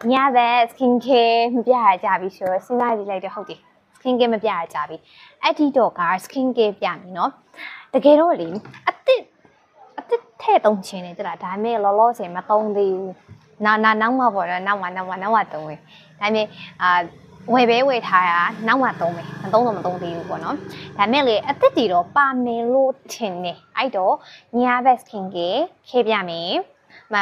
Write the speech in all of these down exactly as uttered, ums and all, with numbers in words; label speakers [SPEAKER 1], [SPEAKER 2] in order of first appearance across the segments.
[SPEAKER 1] nhà về skin care mình biết là chả bị sửa xin lại đi lại được không đi skin care mình biết là chả bị ai đi đâu cả skin care biết mình nóแต่cái đó liền à tít à tít thế đông chuyện này tức là đại mấy lo lo chuyện mà đông đi nào nào nào mà bỏ ra nào mà nào mà nào mà đông ấy đại mấy à về về về thái à nào mà đông ấy mà đông mà đông đi của nó đại mấyเลยà tít đi đó ba mấy lô chuyện này ai đó nhà về skin care care biết mình mà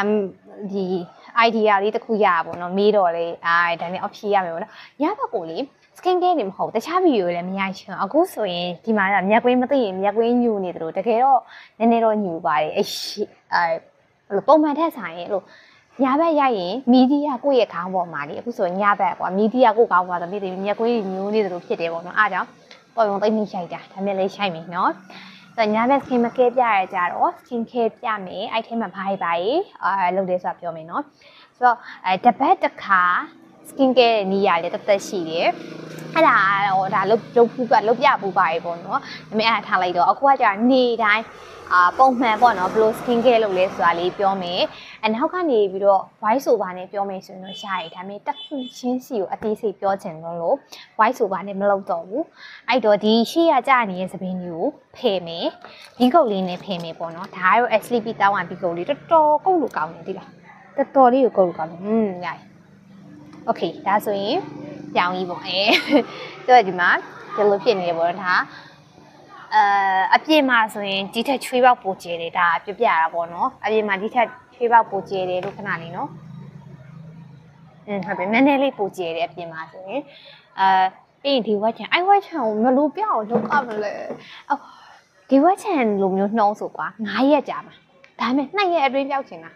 [SPEAKER 1] đi idea လေးတစ်ခုရပါဘောเนาะမေးတော့လေအာဒါနဲ့ option ရမယ်ပေါ့เนาะရပါကိုလေ skin care တွေမဟုတ်တခြား video လည်းမရချင်အခုဆိုရင်ဒီမှာမျက်ကွင်းမသိရင်မျက်ကွင်းညူနေတယ်လို့တကယ်တော့နည်းနည်းတော့ညူပါတယ်အဲ့အဲပုံမှန်ထက်ဆိုင်ရင်လို့ညာဘက်ရရင်မီဒီယာကိုယ့်ရဲ့ခေါင်းပေါ်မှာလေအခုဆိုရင်ညဘက်ကွာမီဒီယာကိုယ့်ခေါင်းပေါ်မှာတမီးမျက်ကွင်းညူနေတယ်လို့ဖြစ်တယ်ပေါ့เนาะအားကြောင့်ပေါ်ပုံသိမ့်မိရှိုက်တာဒါမဲ့လေးရှိုက်မယ်เนาะแต่ညာဘက် skin care ပြရကြတော့ skin care ပြမယ်အဲ့ထဲမှာဘာဘာကြီးအဲလုပ်တယ်ဆိုတာပြောမယ်เนาะဆိုတော့အဲတပတ်တစ်ခါ skin care နေရာလေတက်တက်ရှိတယ်အဲ့ဒါတော့ဒါလုတ်လုတ်ဖူးကလုတ်ပြပူပါရေပေါ့နော်ဒါပေမဲ့အဲ့ဒါထားလိုက်တော့အခုကကြာနေတိုင်းအာပုံမှန်ပေါ့နော်ဘယ်လို skin care လုပ်လဲဆိုတာလေးပြောမယ်အနောက်ကနေပြီးတော့ voice over နဲ့ပြောမယ်ဆိုရင်တော့ရှားရဒါပေမဲ့တက်ခုချင်းစီကိုအသေးစိတ်ပြောချင်လို့လို့ voice over နဲ့မလုပ်တော့ဘူးအဲ့တော့ဒီရှေ့ရကြာနေတဲ့သပင်းကြီးကိုဖယ်မယ်ဒီကုတ်လေးနဲ့ဖယ်မယ်ပေါ့နော်ဒါကတော့ sleepy တောင်းဝဒီကုတ်လေးတော်တော်ကုတ်လို့ကောင်းတယ်ဒီလားတော်တော်လေးကိုကုတ်လို့ကောင်းတယ်อืมရတယ် okay ဒါဆိုရင်ပြောင်းကြီးပေါ့အဲဆိုတော့ဒီမှာဒီလိုဖြစ်နေတယ်ပေါ့ဒါအဲအပြည့်မှာဆိုရင်ဒီထက်ချွေးပေါက်ပိုကျဲတယ်ဒါပြပြရတာပေါ့နော်အပြည့်မှာဒီထက်ချွေးပေါက်ပိုကျဲတယ်လို့ခဏလေးနော်อืมဟုတ်ပြီနည်းနည်းလေးပိုကျဲတယ်အပြည့်မှာဆိုရင်အဲပြီးရင်ဒီဝက်ချန်အိုင်ဝက်ချန်ကိုမလို့ပြအောင်လုပ်ရမလဲအော်ဒီဝက်ချန်လိုမျိုးနှောင်းဆိုကွာနineရက်ကြာမှာဒါပေမဲ့twoရက်အတွင်းပြောက်ချင်တာ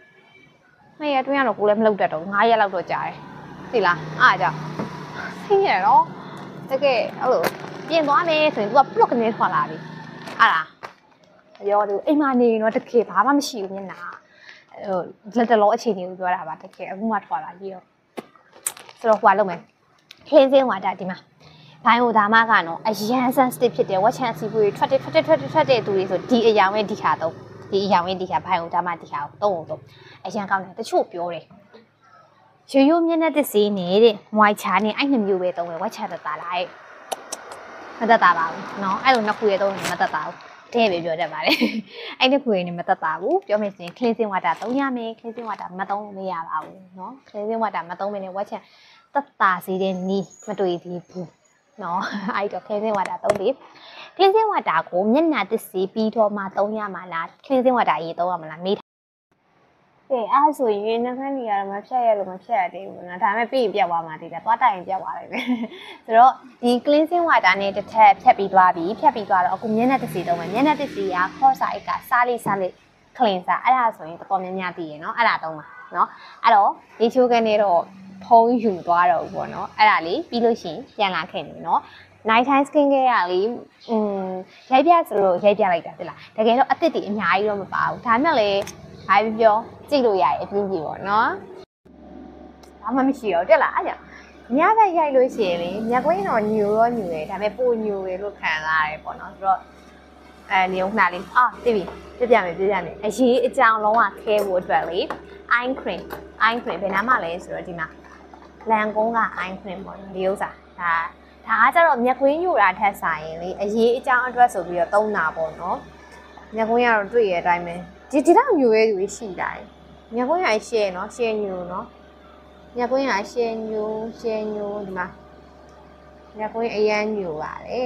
[SPEAKER 1] twoရက်အတွင်းကတော့ကိုလည်းမလုပ်တတ်တော့nineရက်လောက်တော့ကြာတယ်သိလားအားကြောင့်သိရတော့တကယ်အဲ့လိုပြင်သွားမယ်ဆိုရင် तू က block ကနေထွက်လာပြီအားလားရောသူအိမ်မနေရင်တော့တကယ်ဘာမှမရှိဘူးမျက်နှာဟိုလက်တလောအခြေအနေကိုပြောတာပါတကယ်အခုမှထွက်လာကြီးရောဆိုတော့ဟိုကလုပ်မယ် cleansing water ဒီမှာဘိုင်းဟိုဒါမှကနော်အရန် sensitive ဖြစ်တယ်ဝက်ချန်စီပူတွေထွက်တယ်ထွက်တယ်ထွက်တယ်ထွက်တဲ့သူတွေဆိုဒီအရာနဲ့ဒီခါတော့ဒီအရာနဲ့ဒီခါဘိုင်းဟိုဒါမှဒီခါတော့တော့တော့အရန်ကောင်းတယ်တချို့ပြောတယ်ရိုးရိုးမျက်နှာတစ်စီးနေတဲ့မွိုင်ချာနေအဲ့နှစ်မျိုးပဲသုံးတယ်ဝက်ချန်တတာလိုက်မတတ်တာပါဘူးเนาะအဲ့လိုနှစ်ခုရဲသုံးရင်မတတ်တာဘူးတဲ့ပဲပြောတတ်ပါတယ်အဲ့နှစ်ခုရဲနေမတတ်တာဘူးပြောမယ်ဆိုရင် cleansing water သုံးရမယ် cleansing water မသုံးမရပါဘူးเนาะ cleansing water မသုံးမနေဝက်ချန်တတ်တာစီတဲ့နီးမတွေ့သေးဘူးเนาะအဲ့တော့ cleansing water သုံးပြီး cleansing water ကိုမျက်နှာတစ်စီးပြီးတော့မှသုံးရမှာလား cleansing water ရေးသုံးရမှာလားမေးကဲအဲ့ဆိုရင်နှခမ်းနေရတော့မဖြတ်ရလို့မဖြတ်ရသေးဘူးနော်ဒါပေမဲ့ပြီးရင်ပြတ်သွားမှာတည်တယ်သွားတိုက်ရင်ပြတ်သွားတယ်ပဲဆိုတော့ဒီ cleansing water နဲ့တစ်ထပ်ဖြတ်ပြီးသွားပြီဖြတ်ပြီးသွားတော့အခုမျက်နှာတစ်စီတုံးမယ်မျက်နှာတစ်စီက Foresight ကစားလေးစားလေး cleanser အဲ့ဒါဆိုရင်တော်တော်များများသိရနော်အဲ့ဒါတုံးပါနော်အဲ့တော့ဒီချိုးကနေတော့ဖုံးယူသွားတော့ဘူးပေါ့နော်အဲ့ဒါလေးပြီးလို့ရှိရင်ပြန်လာခဲ့နေနော် night time skin care ကလေอืมရိုက်ပြဆိုလို့ရိုက်ပြလိုက်တာဟုတ်လားတကယ်တော့အသစ်တွေအများကြီးတော့မပါဘူးဒါမှလည်းဘာပြောကြည့်လို့ရတယ်အပြင်းကြီးပေါ့နော်ဘာမှမရှိတော့တက်လားအဲ့ကြောင့်ညဘက်ရိုက်လို့ရှိရင်လေမျက်ကွင်းတော့ညူရောညူတယ်ဒါပေမဲ့ပိုညူရလို့ခံစားရတယ်ပေါ့နော်ဆိုတော့အဲနေဦးနှာလေးအာသိပြီပြပြမယ်ပြပြမယ်အရေးအကြောင်းလုံးဝခဲဖို့အတွက်လေ eye cream eye cream ဘယ်နားမှလဲဆိုတော့ဒီမှာလန်ကုန်းက eye cream ပေါ့နော်ဒီဥစ္စာဒါဒါကကျတော့မျက်ကွင်းညူတာထက်ဆိုင်ရင်လေအရေးအကြောင်းအတွက်ဆိုပြီးတော့သုံးတာပေါ့နော်မျက်ကွင်းကတော့တွေ့ရတဲ့အတိုင်းပဲဒီဒီတော့ညူရဲသူရှိတာညကွင်းရရှယ်နော်ရှယ်ညူနော်ညကွင်းရရှယ်ညူရှယ်ညူဒီမှာညကွင်းအရန်ညူပါလေ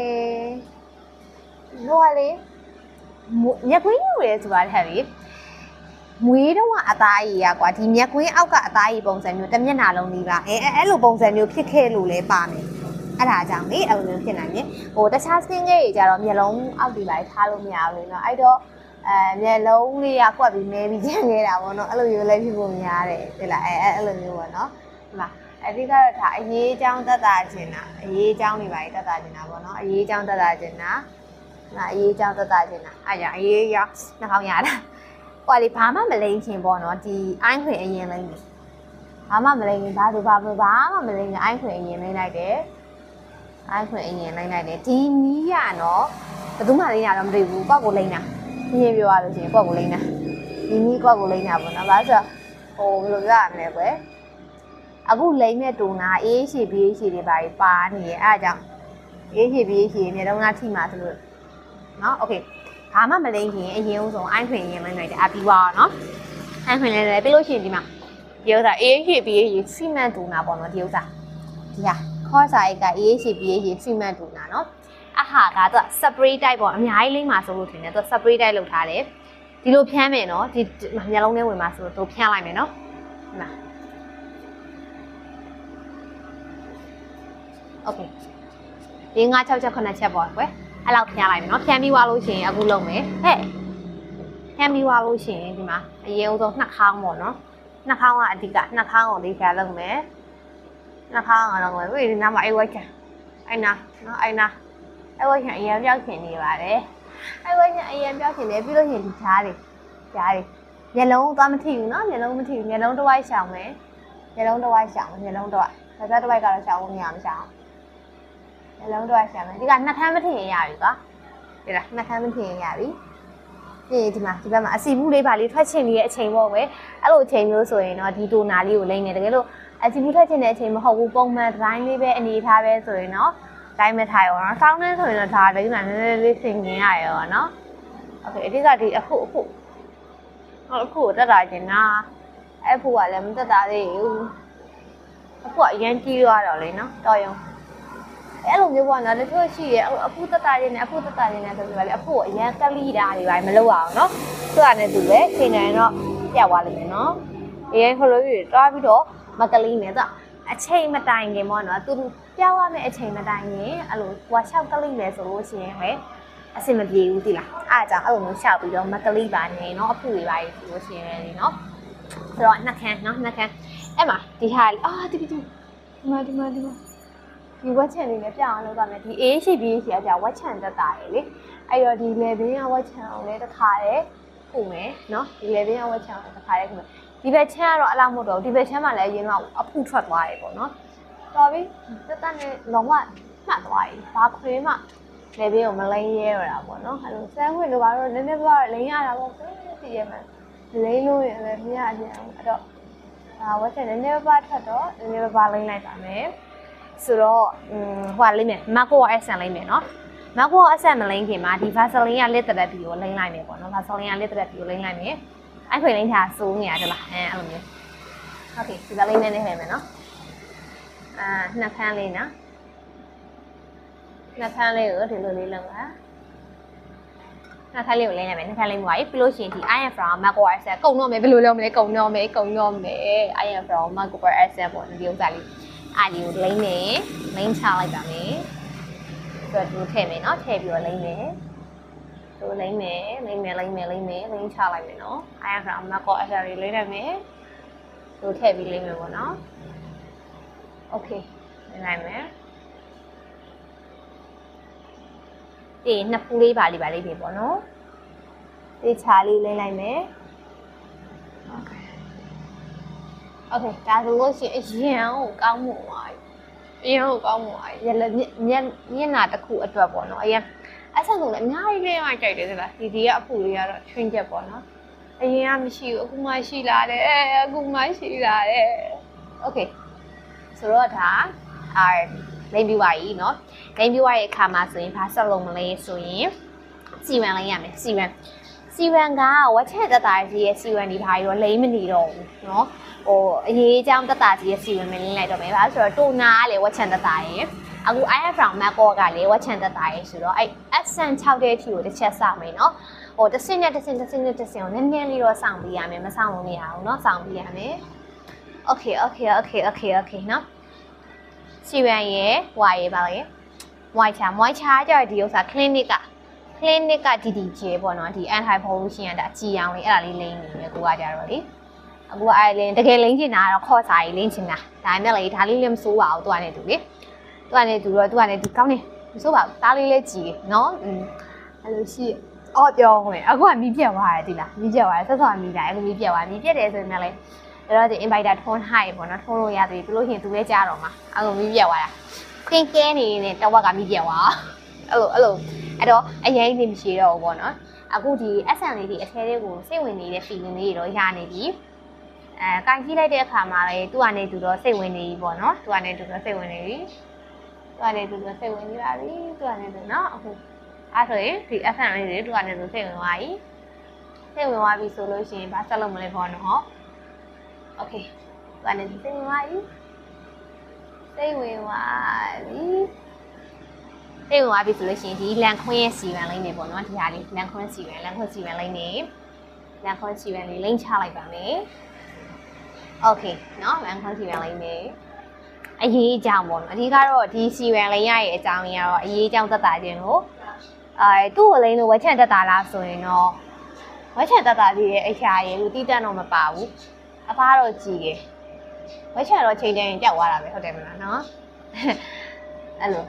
[SPEAKER 1] လောလေညကွင်းညူရဲဆိုတာထက်ပြီးမွေးတော့ကအသားကြီးอ่ะကွာဒီညကွင်းအောက်ကအသားကြီးပုံစံမျိုးတစ်မျက်နှာလုံးလေးပါအဲအဲ့လိုပုံစံမျိုးဖြစ်ခဲ့လို့လဲပါမယ်အဲ့ဒါကြောင့်လေအဲ့လိုမျိုးဖြစ်နိုင်တယ်ဟိုတခြား skin ကြီးတွေကြတော့မျက်လုံးအောက်ဒီပါထားလို့မရဘူးလေနော်အဲ့တော့အဲမျက်လုံးလေးကကွက်ပြီးမဲပြီးကျန်နေတာပေါ့နော်အဲ့လိုမျိုးလည်းဖြစ်ဖို့များတယ်သိလားအဲအဲ့လိုမျိုးပေါ့နော်ဒီမှာအဓိကတော့ဒါအရေးအကြောင်းတက်တာခြင်းတာအရေးအကြောင်းတွေပါတက်တာခြင်းတာပေါ့နော်အရေးအကြောင်းတက်တာခြင်းတာဒါအရေးအကြောင်းတက်တာခြင်းတာအဲ့ကြောင့်အရေးရောနှာခေါင်းရတာဟိုလေဘာမှမလိမ့်ခင်ပေါ့နော်ဒီအိုင်းခွင်အရင်လိမ့်တယ်ဘာမှမလိမ့်ခင်ဘာလို့ဘာလို့ဘာမှမလိမ့်ခင်အိုင်းခွင်အရင်လိမ့်လိုက်တယ်အိုင်းခွင်အရင်လိမ့်လိုက်တယ်ဒီနီးရနော်ဘယ်သူမှလိမ့်တာတော့မတွေ့ဘူးပေါ့ကိုလိမ့်တာညင်ပြောရလို့ရှိရင်ကွက်ကိုလိမ့်တာဒီနီးကွက်ကိုလိမ့်တာပေါ့နော်ဘာလို့ဆိုတော့ဟိုဘယ်လိုပြောရမလဲကွယ်အခုလိမ့်မဲ့တူနာအေးရှိ B H တွေပါပါနေရအဲ့ဒါကြောင့် A H B H မြေတုံးသားထိမှာဆိုလို့နော်โอเคဘာမှမလိမ့်ခင်အရင်ဦးဆုံးအိုင်းခွင်ရင်လိမ့်လိုက်တယ်အပြီးပါနော်အိုင်းခွင်လဲလဲပြီးလို့ရှိရင်ဒီမှာဒီဥစ္စာ A H B H စီမံတူနာပေါ့နော်ဒီဥစ္စာဒီဟာခေါ်စာအိတ်က A H B H စီမံတူနာနော်အဟာကတော့ spray type ပေါ့အများကြီးလိမ့်မှာဆိုလို့ထင်တယ်သူ spray type လုပ်ထားတယ်ဒီလိုဖြန်းမယ်နော်ဒီမျက်လုံးထဲဝင်မှာဆိုတော့ဖြန်းလိုက်မယ်နော်ဒီမှာโอเคဒီငါး ၆ ချက် ၇ ချက်ပေါ့ကွယ်အဲ့လောက်ဖြန်းလိုက်မယ်နော်ဖြန်းပြီးွားလို့ရှိရင်အခုလုံးမယ်ဟဲ့ဖြန်းပြီးွားလို့ရှိရင်ဒီမှာအရင်ဆုံးနှာခေါင်းပေါ့နော်နှာခေါင်းကအဓိကနှာခေါင်းကိုလေးဖြန်းလုပ်မယ်နှာခေါင်းကတော့ဝေးဒီနားမှာအိုက်ဝိုက်ချန်အဲ့နာနော်အဲ့နာအိုက်ဝိုက်ချန်အရင်ပြောက်ခင်နေပါတယ်အိုက်ဝိုက်ချန်အရင်ပြောက်ခင်နေပြီးလို့ရှိရင်ဒီချားတွေချားတွေမျက်လုံးသွားမထိဘူးနော်မျက်လုံးမထိဘူးမျက်လုံးတစ်ဝိုက်ရှောင်မယ်မျက်လုံးတစ်ဝိုက်ရှောင်မျက်လုံးတစ်ဝိုက်ဒါကြတစ်ဝိုက်ကတော့ရှောင်လို့မရမရှောင်အလုံးတော့ရှာမယ်ဒီကနှာခမ်းမထင်ရပြီကွာဒီလားနှာခမ်းမထင်ရပြီဒီဒီမှာဒီဘက်မှာအစီဘူးလေးပါလေးထွက်ချင်နေတဲ့အချိန်ပေါ့ကွယ်အဲ့လိုအချိန်မျိုးဆိုရင်တော့ဒီတိုနာလေးကိုလိမ့်နေတကယ်လို့အစီဘူးထွက်ချင်တဲ့အချိန်မဟုတ်ဘူးပုံမှန်ဒီဇိုင်းလေးပဲအနေထားပဲဆိုရင်တော့တိုင်းမထိုင်အောင်နော်စောင်းနေဆိုရင်တော့ဒါလေးမှနည်းနည်းလေးဆင်ကျင်ရရောနော်โอเคအဓိကဒီအခုအခုအခုတက်တာကျင်နာအဲ့ဖို့ကလည်းမတက်တာသေးဘူးအခုကအရင်ကြီးသွားတော့လေနော်တော်ရုံအဲ့လိုမျိုးပေါ့နော်တချို့ရှိရအဖူးတက်တာရင်းနဲ့အဖူးတက်တာရင်းနဲ့ဆိုပြီးပါလေအဖူးကိုအရန်ကလိတာတွေပါမလုပ်အောင်နော်သူကလည်းသူပဲချိန်တိုင်းတော့ပြတ်သွားလိမ့်မယ်နော်အရင်ခလို့ပြီးတွားပြီးတော့မကလိနဲ့သူအချိန်မတိုင်ခင်ပေါ့နော်သူပြောင်းရမယ့်အချိန်မတိုင်ခင်အဲ့လိုဟိုရှောက်ကလိမယ်ဆိုလို့ရှိရင်ပဲအဆင်မပြေဘူးတိလားအားကြောင့်အဲ့လိုမျိုးရှောက်ပြီးတော့မကလိပါနဲ့နော်အဖူးတွေပါဆိုလို့ရှိရင်လေနော်ဆိုတော့နှက်ခမ်းနော်နှက်ခမ်းအဲ့မှာဒီဟာအာဒီဒီဒီမှာဒီမှာဒီမှာဒီဝက်ချန်လေးနဲ့ပြအောင်လုပ်သွားမယ်ဒီ A H B H ကကြာဝက်ချန်တက်တာရယ်လေအဲ့တော့ဒီ level ကဝက်ချန်အောင်လည်းတစ်ခါတည်းခုမယ်နော်ဒီ level ကဝက်ချန်အောင်တစ်ခါတည်းခုမယ်ဒီဘက်ချမ်းကတော့အလားမဟုတ်တော့ဒီဘက်ချမ်းမှာလည်းအရင်ကအဖုထွက်သွားတယ်ပေါ့နော်တော်ပြီတက်တက်နဲ့လုံးဝမှတ်သွားပြီဘာခွေးမှ level ကိုမလိမ့်ရဲရတာပေါ့နော်အဲ့လိုစမ်းခွေလိုပါတော့နည်းနည်းပါးလိမ့်ရတာပေါ့သိသိရမှာလိမ့်လို့ရလည်းမရပြန်အဲ့တော့ဒါဝက်ချန်နည်းနည်းပါးထွက်တော့နည်းနည်းပါးလိမ့်လိုက်ပါမယ်ဆိုတော့ဟိုလိမ့်မယ်မက်ကိုအဆန်လိမ့်မယ်နော်မက်ကိုအဆန်မလိမ့်ခင်မှာဒီဗာဆလင်ကလက်တက်ပြီးကိုလိမ့်လိုက်မယ်ပေါ့နော်ဗာဆလင်ကလက်တက်ပြီးကိုလိမ့်လိုက်မယ်အဲ့ခွေလိမ့်ထားစိုးနေရတယ်လားအဲအဲ့လိုမျိုးโอเคဒီလိမ့်နေနေမယ်နော်အာနှစ်ခမ်းလေးနော်နှစ်ခမ်းလေးကိုဒီလိုလေးလုပ်ပါနှစ်ခမ်းလေးကိုလိမ့်လိုက်မယ်နှစ်ခမ်းလေးမှာပြီးလို့ရှိရင်ဒီ I am from မက်ကိုအဆန်ကုန်တော့မယ်ဘယ်လိုလုပ်မလဲကုန်တော့မယ်ကုန်တော့မယ် I am from မက်ကိုအဆန်ပေါ့ဒီဥစ္စာလေးအားလေးကိုလိမ့်မယ်လိမ့်ချလိုက်ပါမယ်ဆိုတော့ဒီထည့်မယ်နော်ထည့်ပြီးတော့လိမ့်မယ်ဆိုလိမ့်မယ်လိမ့်မယ်လိမ့်မယ်လိမ့်မယ်လိမ့်ချလိုက်မယ်နော်အားရအောင်မကောအစရီလိမ့်ရမယ်ဆိုထည့်ပြီးလိမ့်မယ်ပေါ့နော်โอเคလိမ့်လိုက်မယ်ဒီနှစ်ဖူးလေးပါလေးပါလေးပြီပေါ့နော်ဒီချာလေးလိမ့်လိုက်မယ်โอเคโอเคဒါဆိုလို့ရှိရင်အရင်ကိုကောင်းမှုပါအရင်ကိုကောင်းမှုပါရလက်မျက်မျက်နာတစ်ခုအတွက်ပေါ့နော်အရင်အဆက်ဆုံးလည်းအများကြီးလေးမှကြိုက်တယ်သလားဒီဒီကအဖူလေးကတော့ချွင်းချက်ပေါ့နော်အရင်ကမရှိဘူးအခုမှရှိလာတယ်အဲအခုမှရှိလာတယ်โอเคဆိုတော့ဒါအာလိမ့်ပြီးပါပြီနော်လိမ့်ပြီးသွားရဲ့အခါမှာဆိုရင်ဘာဆက်လုံးမလဲဆိုရင်စီဝမ်လိမ့်ရမယ်စီဝမ်စီဝမ်ကဝက်ချက်တက်တာကြီးရဲ့စီဝမ်ဒီဘာကြီးတော့လိမ့်မနေတော့ဘူးနော်ဟိုအရေးအကြောင်းတက်တာကြီးရဲ့စီဝင်မလင်းလိုက်တော့မယ်ဘာလို့ဆိုတော့တိုနာကလေဝက်ချန်တက်တာရယ်အခု I am from Macau ကလေဝက်ချန်တက်တာရယ်ဆိုတော့အဲ့ accent ၆တဲ့အထိကိုတစ်ချက်စောင့်မယ်နော်ဟိုတစ်စင်းနဲ့တစ်စင်းတစ်စင်းနဲ့တစ်စင်းကိုနည်းနည်းလေးတော့စောင့်ပေးရမယ်မစောင့်လို့မရဘူးနော်စောင့်ပေးရမယ် Okay okay okay okay okay နော်စီဝင်ရယ်ဝါရယ်ပါလေဝိုင်ချာမွိုင်ချာကြတော့ဒီဥစ္စာ clinic က clinic က D D J ပေါ့နော်ဒီ anti pollution ကဒါအကြည်အောင်လေးအဲ့ဒါလေးလိမ့်နေတယ်ကိုကကြတော့လေအခုအဲ့လင်းတကယ်လိမ့်ချင်တာတော့ခေါ်စာကြီးလိမ့်ချင်တာဒါပေမဲ့လေဒါလေးလည်းမစိုးပါဘူးသူကလည်းသူလေသူကလည်းသူတော့သူကလည်းဒီကောင်းနေမစိုးပါဘူးဒါလေးလည်းကြည်နော်อืมအဲ့လိုရှိအော်ပြောမယ်အခုကမီးပြတ်သွားတယ်ဒီလားမီးပြတ်သွားတယ်ဆက်ဆော့မီးတာအခုမီးပြတ်သွားမီးပြတ်တယ်ဆိုရင်လည်းတော့ဒီ invited ထွန်းဟိုက်ပေါ့နော်ထွန်းလို့ရသေးပြီးလို့ရှိရင်သူလည်းကြားတော့မှာအခုမီးပြတ်သွားတာခင်းကဲနေနေတဝက်ကမီးပြတ်သွားအဲ့လိုအဲ့လိုအဲ့တော့အရင်ကြီးမရှိတော့ဘူးပေါ့နော်အခုဒီ S M လေးဒီအထဲလေးကိုစိတ်ဝင်နေတဲ့ feeling လေးတွေတော့ရနေပြီအဲကန်ကြည့်လိုက်တဲ့အခါမှာလေသူ့အနေတူတော့စိတ်ဝင်နေပြီပေါ့နော်သူ့အနေတူတော့စိတ်ဝင်နေပြီသူ့အနေတူတော့စိတ်ဝင်နေပါပြီသူ့အနေတူနော်အခုအဲ့ဆိုရင်ဒီ F M လေးတွေသူ့အနေတူစိတ်ဝင်သွားပြီစိတ်ဝင်သွားပြီဆိုလို့ရှိရင်ဘာဆက်လုပ်မလဲပေါ့နော်โอเคသူ့အနေတူစိတ်ဝင်သွားပြီစိတ်ဝင်သွားပြီစိတ်ဝင်သွားပြီဆိုလို့ရှိရင်ဒီလန်ခွင်းရဲ့စီဗန်လေးနေပေါ့နော်ဒီဟာလေးလန်ခွင်းစီဗန်လန်ခွင်းစီဗန်လေးနေလန်ခွင်းစီဗန်လေးလိမ့်ချလိုက်ပါမယ်โอเคเนาะလန်ခွန်းစီဗန်လေးနေအရေးအကြောင်းပေါ့နော်အဓိကတော့ဒီစီဗန်လေးရရဲ့အကြောင်းကြီးကတော့အရေးအကြောင်းသက်တာခြင်းလို့အဲသူ့ကိုလိမ့်လို့ဝက်ချန်သက်တာလားဆိုရင်တော့ဝက်ချန်သက်တာကြီးရဲ့အရာရဲ့လူတိတက်တော့မပါဘူးအဖားတော့ကြည်တယ်ဝက်ချန်တော့ချိန်တိုင်းကြောက်သွားတာပဲဟုတ်တယ်မလားเนาะအဲ့လို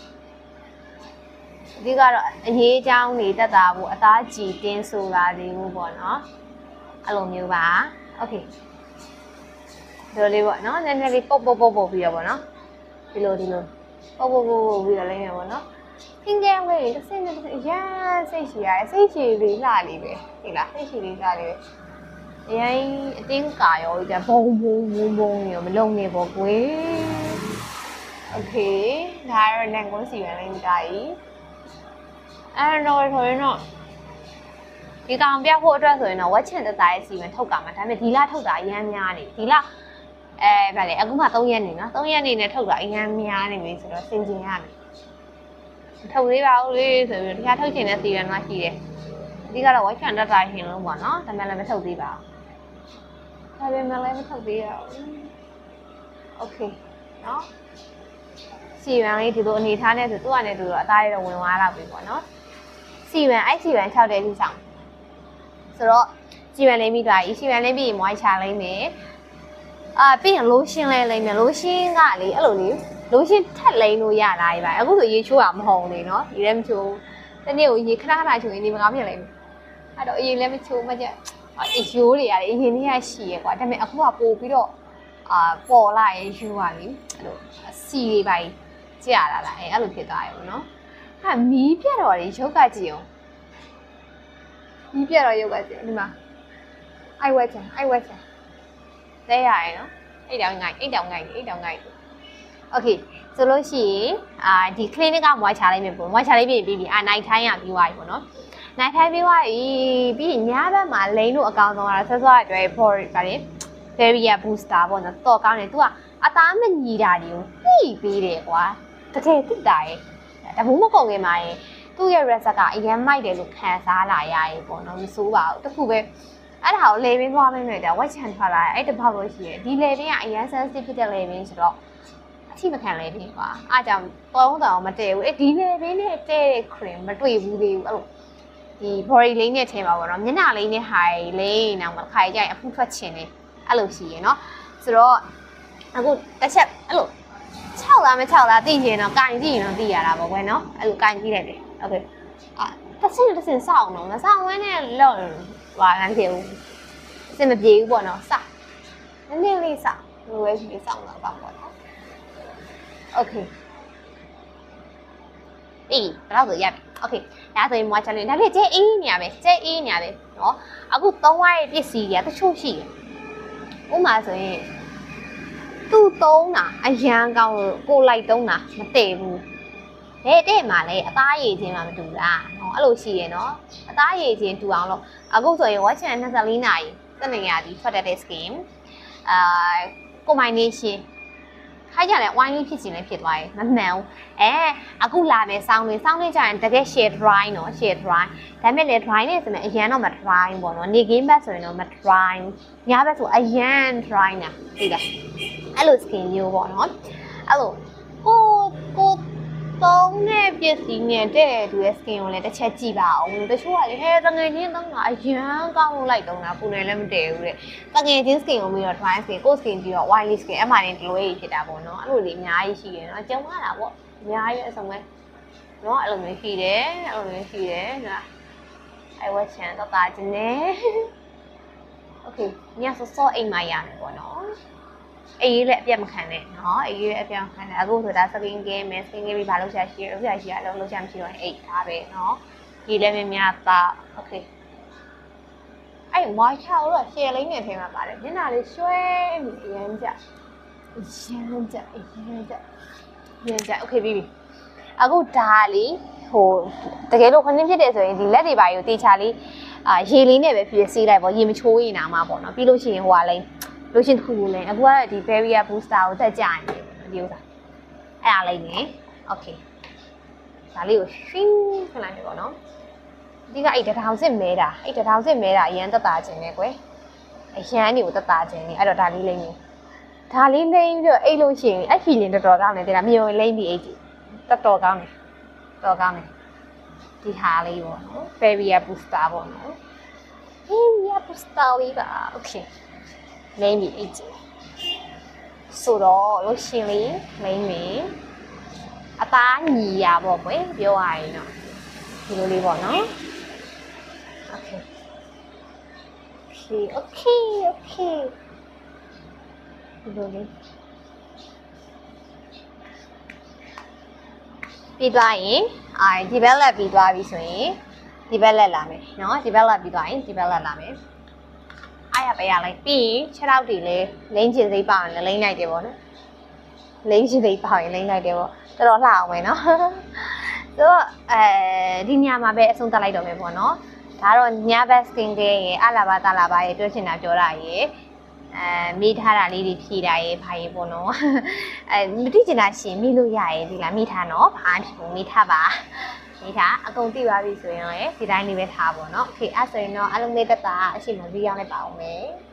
[SPEAKER 1] အဓိကတော့အရေးအကြောင်းနေသက်တာဘူးအသားကြည်တင်းဆိုတာလေးဘူးပေါ့နော်အဲ့လိုမျိုးပါโอเคဒီလိုလေးပေါ့နော်နည်းနည်းလေးပုတ်ပုတ်ပုတ်ပုတ်ပြီးတော့ပေါ့နော်ဒီလိုဒီလိုပုတ်ပုတ်ပုတ်ပုတ်ပြီးတော့လိမ့်မယ်ပေါ့နော်ခင်းကြဲဝေးတစ်စင်းတစ်စင်းရမ်းစိတ်ရှည်ရတယ်စိတ်ရှည်လေးလှလေးပဲဟုတ်လားစိတ်ရှည်လေးလှလေးပဲအရင်အတင်းကာရောကြဘုံဘုံဘုံဘုံရောမလုံနေပေါ့ကွယ်โอเคဒါရနန်ကွန်းစီရန်လေးတာကြီးအဲ့တော့ဆိုရင်တော့ဒီကောင်ပြဖို့အတွက်ဆိုရင်တော့ဝက်ချန်တသားရဲ့စီမံထုတ်ကြမှာဒါပေမဲ့ဒီလထုတ်တာအရမ်းများနေဒီလအဲဗါလေအခုမှသုံးရက်နေနော်သုံးရက်နေနဲ့ထုတ်တာအရမ်းများနေပြီဆိုတော့စင်ကျင်ရမယ်ထုတ်သေးပါဦးလေဆိုပြီးဒီကထုတ်ချင်တဲ့စီရန်မှရှိတယ်အဓိကတော့ဝက်ချန်တသားရှင်လုံးပေါ့နော်ဒါပေမဲ့လည်းမထုတ်သေးပါဘူးဒါပေမဲ့လည်းမထုတ်သေးရဘူးโอเคနော်စီရန်လေးဒီလိုအနေထားနဲ့ဆိုသူ့အနေနဲ့သူတော့အသားရတော့ဝင်သွားတော့ပြီပေါ့နော်စီရန်အဲ့စီရန်၆တဲ့ထိဆောင်ဆိုတော့စီရန်လေးပြီးသွားပြီစီရန်လေးပြီးရင်မွိုင်းချလိုက်မယ်အာပြီးရင်လိုရှင်းလဲလိမ့်မယ်လိုရှင်းကလေအဲ့လိုလေလိုရှင်းထက်လိမ့်လို့ရလားဒီပါအခုဆိုရေချိုးတာမဟုတ်လေနော်ရေလည်းမချိုးတနေ့ကိုရေခဏခဏချိုးရင်ဒီမကားဖြစ်လိမ့်မယ်အဲ့တော့အရင်လည်းမချိုးမချက်အယိုးတွေရတယ်အရင်နေ့ကရှိရကွာဒါပေမဲ့အခုကပို့ပြီးတော့အာပေါ်လာရေယူပါလေအဲ့လိုစီတွေပါကြာလာလားအဲ့အဲ့လိုဖြစ်သွားရေပေါ့နော်ဟာမီးပြတ်တော့လေရုပ်ကကြည့်အောင်မီးပြတ်တော့ရုပ်ကကြည့်ဒီမှာအိုက်ဝက်ချင်အိုက်ဝက်ချင်လဲရရနော်အိတ်တောင်ငိုက်အိတ်တောင်ငိုက်အိတ်တောင်ငိုက်โอเคဆိုလို့ရှိရင်အာဒီ clinic ကမွားချလိုက်မယ်ပေါ့မွားချလိုက်ပြီးပြီးပြီးအာနိုင်ထိုင်းရပြီးသွားပြီပေါ့နော်နိုင်ထိုင်းပြီးသွားပြီပြီးညဘက်မှာလိန်တို့အကောင်ဆုံးကတော့ဆက်စောအတွက် for ဗါလေ barrier booster ပေါ့နော်တော့ကောင်းတယ် तू ကအသားမညီတာတွေကိုသိပြီးတယ်ကွာတကယ်သိတာရဲ့တဘူးမကုန်ခင်မှာရင်သူ့ရဲ့ result ကအရင်မိုက်တယ်လို့ခံစားလာရရေပေါ့နော်မစိုးပါဘူးတခုပဲအဲ့ဒါကိုလေဘင်းသွားမင်းနဲ့ကြာဝက်ချန်ထွက်လာအဲ့တပေါက်လို့ရှိရဒီလေဘင်းကအရင် sensitive ဖြစ်တဲ့လေဘင်းဆိုတော့အထိမခံလေဘင်းကွာအားကြောင့်ပေါင်းတောင်မတည့်ဘူးအဲ့ဒီလေဘင်းနဲ့တဲ့ cream မတွေ့ဘူးသေးဘူးအဲ့လိုဒီ body လေးနဲ့ထည့်ပါပေါ့နော်မျက်နှာလေးနဲ့ high လေးနောက်မှခါကြိုက်အဖူးထွက်ချင်တယ်အဲ့လိုရှိရနော်ဆိုတော့အခုတစ်ချက်အဲ့လို၆လားမ၆လားသိရင်တော့ကင်ကြည့်ရင်တော့သိရတာပေါ့ကွယ်နော်အဲ့လိုကင်ကြည့်လိုက်တယ်โอเคအာတစ်စင်းတစ်စင်းစောင်းတော့မစောင်းဝန်းနဲ့လော့ဟာလမ်းပြေဘူးအစင်မပြေဘူးပေါ့နော်စနည်းနည်းလေးစလိုပဲဒီစောင်းတော့ပါပေါ့နော်โอเคအေးတော့ဆိုရပြီโอเคဒါဆိုရင်မွားချလေးဒါပြကျဲအေးနေရပဲကျဲအေးနေရပဲနော်အခုသုံးဝါးရဲ့ပစ္စည်းတွေကတချို့ရှိတယ်ဥမာဆိုရင်သူ့သုံးတာအရန်ကောင်းလို့ကိုလိုက်သုံးတာမတည့်ဘူးတဲ့တဲ့မှာလေအသားရည်ချင်းမှမတူလားနော်အဲ့လိုရှိရနော်အသားရည်ချင်းတူအောင်လို့အခုဆိုရင်ဝက်ချန်၂၄နာရီစနေရသည်ထွက်တဲ့ skin အာ combination ခိုင်းကြတယ်ဝိုင်းလေးဖြစ်ခြင်းလည်းဖြစ်သွားရင်မမှန်ဘူးအဲအခုလာမယ်စောင်းတွေစောင်းလေးကြရင်တကယ် shade dry နော် shade dry ဒါပေမဲ့လေ dry နဲ့ဆိုရင်အရန်တော့မ dry ပေါ့နော်နေကင်းဘက်ဆိုရင်တော့မ dry ညဘက်ဆိုအရန် dry နာသိလားအဲ့လို skin မျိုးပေါ့နော်အဲ့လိုကိုကိုသုံးတဲ့ပစ္စည်းနဲ့တဲ့သူရဲ့ skin ကိုလည်းတစ်ချက်ကြည့်ပါအောင်တချို့ကလေဟဲတငယ်ချင်းသုံးတာအရန်ကောင်းလို့လိုက်သုံးတာပူနေလည်းမတည့်ဘူးတဲ့တငယ်ချင်း skin ကိုပြီးတော့ dry skin ကို skin ပြီးတော့ oily skin အမှန်တည်းဒီလိုရေးဖြစ်တာပေါ့နော်အဲ့လိုလေးအများကြီးရှိတယ်နော်ကြုံရတာပေါ့အများကြီးအစုံပဲနော်အဲ့လိုမျိုးရှိတယ်အဲ့လိုမျိုးရှိတယ်နော်အဲ့ဝက်ချန်တော့တာချင်းနေโอเคညစောစောအိမ်မှာရမယ်ပေါ့နော်အေးလည်းအပြတ်မခံနဲ့နော်အေးလည်းအပြတ်မခံနဲ့အခုဆိုတာ skin care မယ် skin care ပြီးဘာလုပ်ချင်ရှိရလုပ်ချင်ရှိရလုပ်လုပ်ချင်မရှိတော့အိတ်ထားပဲနော်ဒီလည်းမများသားโอเคအဲ့ဝါချောတော့ရှယ်လိမ့်နဲ့ထဲမှာပါတယ်မျက်နှာလေးရွှဲပြီးရမ်းကြရမ်းကြရမ်းကြရမ်းကြโอเคပြီပြီအခုဒါလေးဟိုတကယ်လို့ခဏဖြစ်တယ်ဆိုရင်ဒီလက်တွေပါယူတေချာလေးအာရေလေးနဲ့ပဲဖြစ်စေးလိုက်ပေါ့ရေမချိုးရင်နာမှာပေါ့နော်ပြီးလို့ရှိရင်ဟိုကလည်းလို့ရှင်တစ်ခုလိုလဲအခုကဒီ barrier booster ကိုတက်ကြရင်ဒီဥစားအဲ့အားလေးနေโอเคဒါလေးကိုရှင်းခဏနေပေါ့နော်ဒီကအဲ့တထောင်စစ်မဲတာအဲ့တထောင်စစ်မဲတာအရန်တက်တာခြင်းနဲ့ကွယ်အရန်တွေကိုတက်တာခြင်းနဲ့အဲ့တော့ဒါလေးလိမ့်နေဒါလေးလိမ့်ပြီးတော့အိတ်လို့ရှိရင်အဲ့ feeling တော်တော်ကောင်းတယ်တဲ့လားမြေုံလိမ့်ပြီးအိတ်တော်တော်ကောင်းတယ်တော်ကောင်းတယ်ဒီဟာလေးပေါ့နော် barrier booster ပေါ့နော် barrier booster လေးပါ okay လိမ့်ပြီးအိတ်ဆိုတော့လို့ရှင်လေးလိမ့်ပြီးအသားညီရပေါ့ကွယ်ပြောရရင်တော့ဒီလိုလေးပေါ့နော် okay okay okay okay ဒီလိုလေးပြီးသွားရင်အာဒီဘက်လက်ပြီးသွားပြီဆိုရင်ဒီဘက်လက်လာမယ်เนาะဒီဘက်လက်ပြီးသွားရင်ဒီဘက်လက်လာမယ်အားရပဲရလိုက်ပြီးခြေထောက်တွေလည်းလိမ့်ချင်စိတ်ပါရင်လိမ့်လိုက်တယ်ပေါ့နော်လိမ့်ချင်စိတ်ပါရင်လိမ့်လိုက်တယ်ပေါ့တော်တော်လှအောင်မယ်เนาะဆိုတော့အဲဒီညမှာပဲအဆုံးသတ်လိုက်တော့မယ်ပေါ့နော်ဒါတော့ညဘက် skin care ရေအလာဘာတလာဘာရေပြောချင်တာပြောတာရေအဲမိထားတာလေးတွေဖြည့်တာရေဘာရေပေါ့နော်အဲမသိချင်တာရှင်မိလို့ရရေဒီလားမိထားနော်ဘာဖြစ်ဘူးမိထားပါမိထားအကုန်သိသွားပြီဆိုရင်လည်းဒီတိုင်းလေးပဲထားပေါ့နော်โอเคအဲ့ဆိုရင်တော့အလုံးလေးတက်တာအရှိမဗီဒီယိုနဲ့ပါအောင်မယ်